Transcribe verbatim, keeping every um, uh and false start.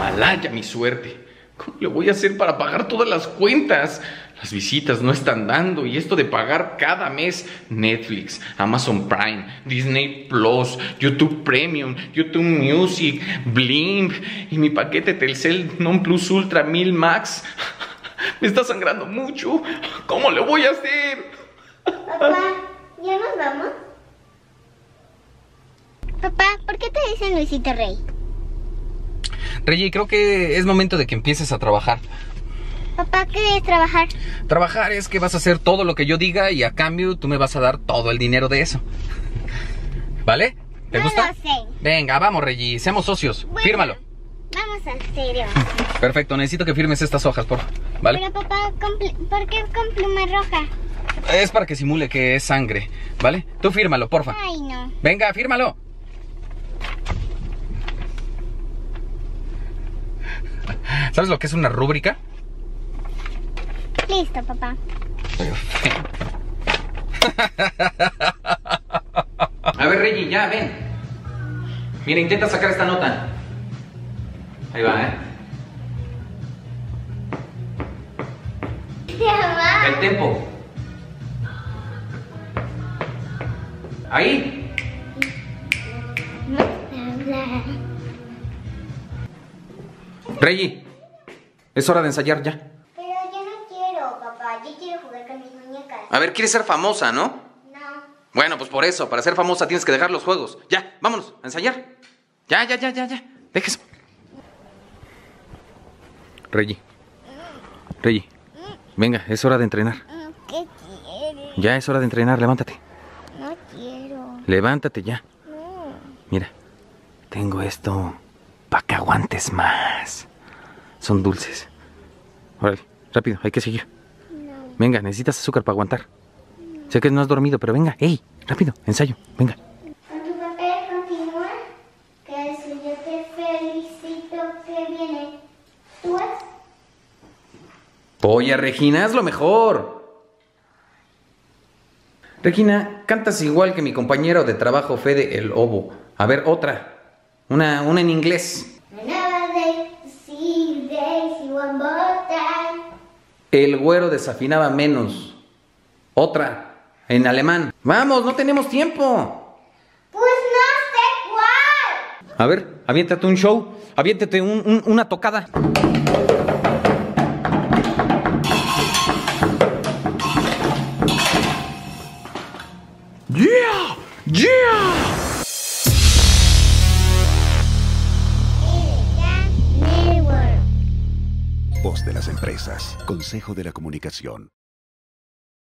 Malaya mi suerte. ¿Cómo le voy a hacer para pagar todas las cuentas? Las visitas no están dando y esto de pagar cada mes Netflix, Amazon Prime, Disney Plus, YouTube Premium, YouTube Music, Blim y mi paquete Telcel Non Plus Ultra mil Max. Me está sangrando mucho. ¿Cómo le voy a hacer? Papá, ¿ya nos vamos? Papá, ¿por qué te dicen Luisito Rey? Reggie, creo que es momento de que empieces a trabajar. Papá, ¿qué es trabajar? Trabajar es que vas a hacer todo lo que yo diga y a cambio tú me vas a dar todo el dinero de eso. ¿Vale? ¿Te No gusta? lo sé. Venga, vamos, Reggie, seamos socios. Bueno, Fírmalo. Vamos a serio. Perfecto, necesito que firmes estas hojas, por favor. ¿Vale? Pero papá, con pl- ¿por qué con pluma roja? Es para que simule que es sangre, ¿vale? Tú fírmalo, porfa. Ay, no. Venga, fírmalo. ¿Sabes lo que es una rúbrica? Listo, papá. A ver, Reggie, ya, ven. Mira, intenta sacar esta nota. Ahí va, ¿eh? Mamá. El tempo. Ahí. Reggie, es hora de ensayar ya. Pero yo no quiero, papá. Yo quiero jugar con mis muñecas. A ver, quieres ser famosa, ¿no? No. Bueno, pues por eso, para ser famosa tienes que dejar los juegos. Ya, vámonos, a ensayar. Ya, ya, ya, ya, ya. Dejes. Reggie. Reggie. Venga, es hora de entrenar. ¿Qué quieres? Ya es hora de entrenar, levántate. No quiero. Levántate ya. No. Mira, tengo esto para que aguantes más. Son dulces. Órale, rápido, hay que seguir. No. Venga, necesitas azúcar para aguantar. Sé que no has dormido, pero venga, ey, rápido, ensayo, venga. ¿Con tu papel continúa? Que si yo te felicito que viene. ¿Tú es? Oye, Regina, haz lo mejor. Regina, cantas igual que mi compañero de trabajo Fede el Obo. A ver, otra. Una, una en inglés. Another day to see Daisy one more time. El güero desafinaba menos. Otra, en alemán. Vamos, no tenemos tiempo. Pues no sé cuál. A ver, aviéntate un show. Aviéntate un- un- una tocada. ¡Yeah! ¡Yeah! Network. Voz de las empresas. Consejo de la Comunicación.